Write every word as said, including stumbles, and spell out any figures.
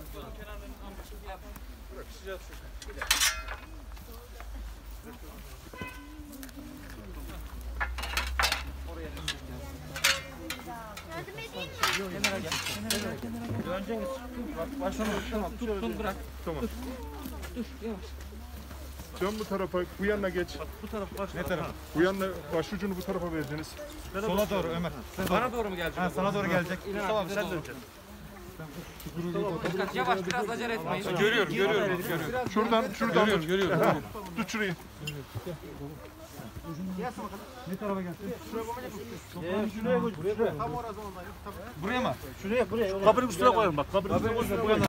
Yardım edeyim mi? Kenara gel. Kenara gel. Kenara gel. Döneceğiz. Bak başını tamam. Tuttun bırak. Tamam. Dur. Dur yavaş. Dön bu tarafa, bu yanına geç. Bak, bu taraf baş. Ne taraf? Bu yanına başucunu bu tarafa verdiniz. Sola doğru Ömer. Bana doğru mu gelecek? Ha, sana doğru gelecek. Tamam sen döneceksin. Dikkat yavaş biraz acele etmeyin. Görüyorum, görüyorum. görüyorum. Şuradan, şuradan. Görüyorum, görüyorum. görüyorum. Tut şurayı. Ne tarafa gelsin? Şuraya koy. Buraya koy. Buraya mı? Şuraya, buraya. Kapının üstüne koyalım bak. Kapının üstüne koyalım.